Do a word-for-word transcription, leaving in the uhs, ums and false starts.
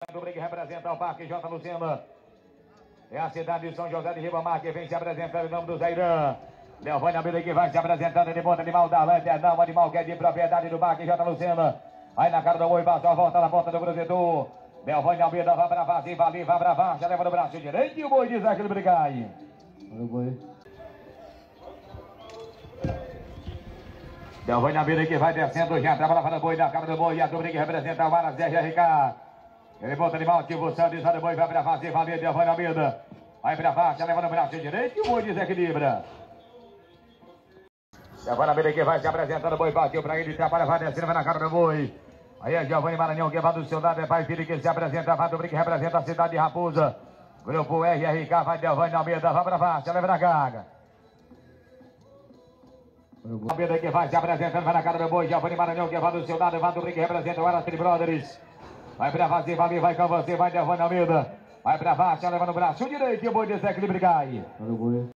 do Brigue representa o Parque J. Lucena. É a cidade de São José de Ribamar que vem se apresentando em nome do Zairã. Delvânia Almeida que vai se apresentando de ponta animal da Lândia. Não, animal que é de propriedade do Parque J. Lucena. Aí na cara do boi, passou a volta na ponta do cruzedor. Delvânia Almeida vai pra base, vai, vai pra baixo, leva no braço direito e o boi diz aquele Brigai. Olha o boi. Delvânia Almeida que vai descendo já, trabalha para o boi na cara do boi. E a do Brigue representa o Aras R R K. Ele bota animal, ativa o Santos, sai do boi, vai pra base, vai, Delvânia Almeida. Vai pra baixo, leva no braço direito e o boi desequilibra. Delvânia Almeida que vai se apresentando, o boi partiu pra ele, trabalha, vai descendo, vai na cara do boi. Aí é Giovanni Maranhão que vai do seu lado, é pai filho que se apresenta, vai do Brigue, representa a cidade de Raposa. Grupo R R K, vai Delvânia Almeida, vai pra baixo, leva na carga. Almeida que vai se apresentando, vai na cara do boi, Giovanni Maranhão que vai do seu lado, vai do Brigue, representa o Arastri Brothers. Vai pra base, vai, vai com você, vai Delvânia Almeida. Vai pra baixo, leva no braço direito e o boi desequilibra. Olha o boi.